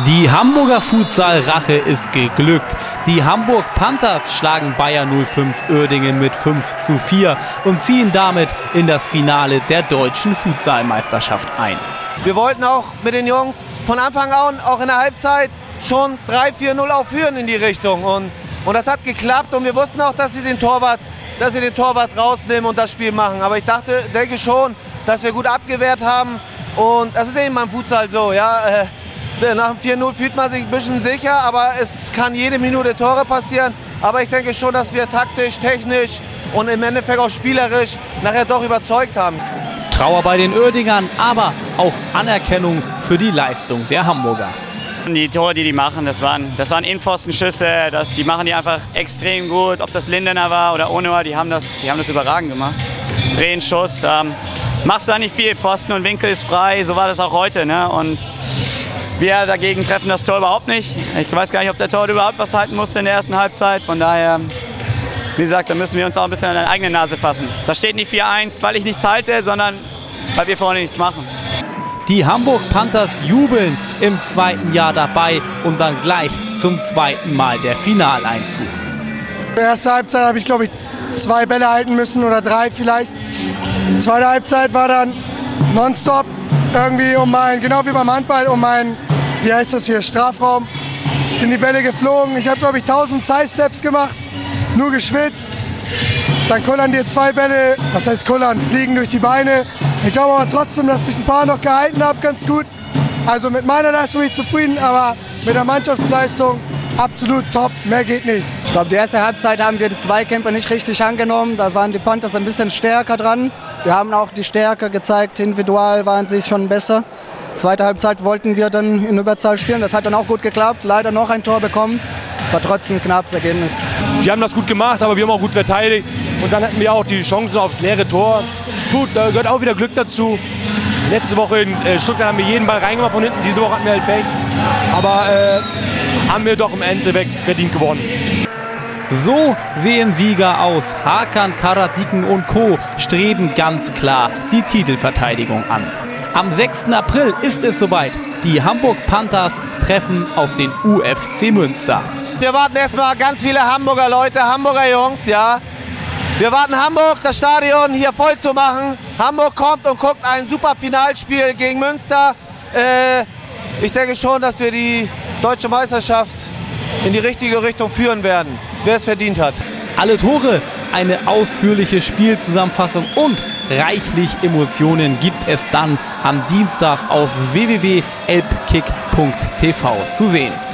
Die Hamburger Futsal-Rache ist geglückt. Die Hamburg Panthers schlagen Bayer 05 Uerdingen mit 5:4 und ziehen damit in das Finale der deutschen Futsalmeisterschaft ein. Wir wollten auch mit den Jungs von Anfang an, auch in der Halbzeit, schon 3-4-0 auch führen in die Richtung. Und das hat geklappt und wir wussten auch, dass sie den Torwart rausnehmen und das Spiel machen. Aber ich denke schon, dass wir gut abgewehrt haben. Und das ist eben beim Futsal so. Ja? Nach dem 4-0 fühlt man sich ein bisschen sicher, aber es kann jede Minute Tore passieren. Aber ich denke schon, dass wir taktisch, technisch und im Endeffekt auch spielerisch nachher doch überzeugt haben. Trauer bei den Uerdingern, aber auch Anerkennung für die Leistung der Hamburger. Die Tore, die machen, das waren Innenpfostenschüsse, die machen die einfach extrem gut. Ob das Lindener war oder Onur, die haben das überragend gemacht. Drehen, Schuss, machst da nicht viel, Pfosten und Winkel ist frei, so war das auch heute. Ne? Und wir dagegen treffen das Tor überhaupt nicht. Ich weiß gar nicht, ob der Torwart überhaupt was halten musste in der ersten Halbzeit. Von daher, wie gesagt, da müssen wir uns auch ein bisschen an die eigene Nase fassen. Da steht nicht 4-1, weil ich nichts halte, sondern weil wir vorne nichts machen. Die Hamburg Panthers jubeln im zweiten Jahr dabei und dann gleich zum zweiten Mal der Finaleinzug. In der ersten Halbzeit habe ich, glaube ich, 2 Bälle halten müssen oder 3 vielleicht. Die zweite Halbzeit war dann nonstop irgendwie genau wie beim Handball, wie heißt das hier, Strafraum, sind die Bälle geflogen. Ich habe, glaube ich, 1000 Side-Steps gemacht, nur geschwitzt. Dann kullern dir 2 Bälle, was heißt kullern, fliegen durch die Beine. Ich glaube aber trotzdem, dass ich ein paar noch gehalten habe, ganz gut. Also mit meiner Leistung bin ich zufrieden, aber mit der Mannschaftsleistung absolut top, mehr geht nicht. Ich glaube, die erste Halbzeit haben wir die Zweikämpfe nicht richtig angenommen. Da waren die Panthers ein bisschen stärker dran. Wir haben auch die Stärke gezeigt, individual waren sie schon besser. Zweite Halbzeit wollten wir dann in Überzahl spielen, das hat dann auch gut geklappt. Leider noch ein Tor bekommen, war trotzdem ein knappes Ergebnis. Wir haben das gut gemacht, aber wir haben auch gut verteidigt. Und dann hatten wir auch die Chancen aufs leere Tor. Gut, da gehört auch wieder Glück dazu. Letzte Woche in Stuttgart haben wir jeden Ball reingemacht von hinten, diese Woche hatten wir halt Pech. Aber haben wir doch im Endeffekt verdient gewonnen. So sehen Sieger aus. Hakan, Karadiken und Co. streben ganz klar die Titelverteidigung an. Am 6. April ist es soweit. Die Hamburg Panthers treffen auf den UFC Münster. Wir warten erstmal ganz viele Hamburger Leute, Hamburger Jungs, ja. Wir warten Hamburg, das Stadion hier voll zu machen. Hamburg kommt und guckt ein super Finalspiel gegen Münster. Ich denke schon, dass wir die deutsche Meisterschaft in die richtige Richtung führen werden, wer es verdient hat. Alle Tore, eine ausführliche Spielzusammenfassung und reichlich Emotionen gibt es dann am Dienstag auf www.elbkick.tv zu sehen.